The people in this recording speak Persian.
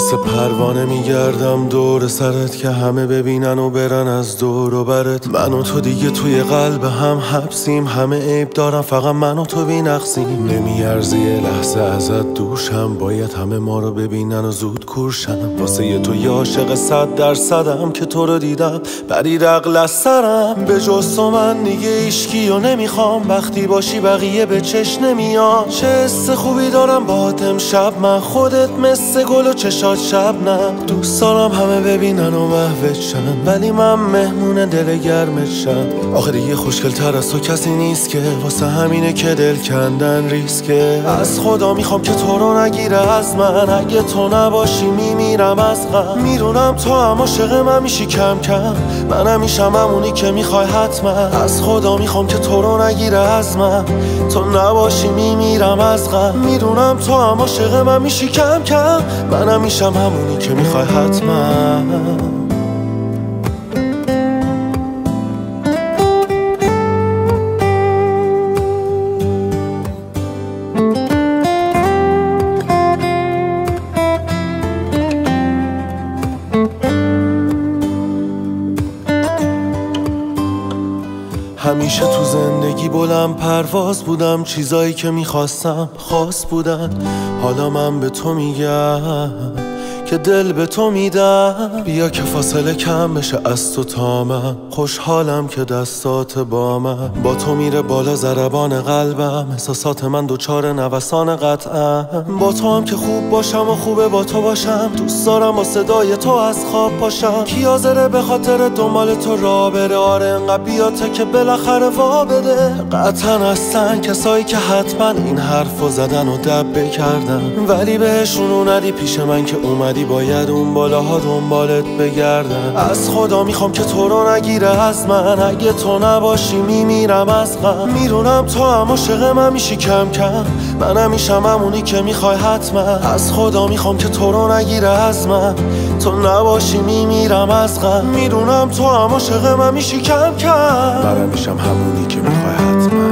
مثل پروانه میگردم دور سرت که همه ببینن و برن از دور و برت. من و تو دیگه توی قلب هم حبسیم، همه عیب دارم فقط من و تو بی‌نقصیم. نمیارزه یه لحظه ازت دوشم، باید همه ما رو ببینن و زود کورشم. واسه یه تو یه عاشق 100%م که تو رو دیدم پرید عقل از سرم. به جز تو من دیگه هیچکی و نمیخوام، وقتی باشی بقیه به چش نمیان. چه حس خوبی دارم باهات امشب من، خودت مثل گل و چشات شبنم. دوست دارم همه ببینن و محوت شن، ولی من مهمون دل گرمت شم. آخه دیگه خوشگل تر از تو کسی نیست که، واسه همینه که دل کندن ریسکه. از خدا میخوام که تو رو نگیره از من، اگه تو نباشی میمیرم از غم. میدونم تو هم عاشق من میشی کم کم، منم میشم همونی که میخوای حتما. از خدا میخوام که تو رو نگیره از من، تو نباشی میمیرم از غم. میدونم تو هم عاشق من میشی کم کم، منم میشم همونی که میخوای حتما. همیشه تو زندگی بلند پرواز بودم، چیزایی که میخواستم خاص بودن. حالا من به تو میگم که دل به تو میدم. بیا که فاصله کم بشه از تو تا من، خوشحالم که دستات با من. با تو میره بالا ضربان قلبم، احساسات من دوچار نوسان قطعم. با تو هم که خوب باشم و خوبه با تو باشم، دوست دارم با صدای تو از خواب پاشم. کی حاضره به خاطر دنبال تو راه بره؟ آره انقدر بیاته که بالاخره وا بده. قطعا هستن کسایی که حتما این حرفو زدن و دبه کردن، ولی بهشون ندی پیش من که اومدی باید اون بالاها دنبالت بگردن. از خدا میخوام که تو رو نگیره از من، اگه تو نباشی میمیرم از غم. میدونم تو هم عاشق من میشی کم کم، منم میشم همونی که میخوای حتما. از خدا میخوام که تو رو نگیره از من، تو نباشی میمیرم از غم. میدونم تو هم عاشق من میشی کم کم، منم میشم همونی که میخوای حتما.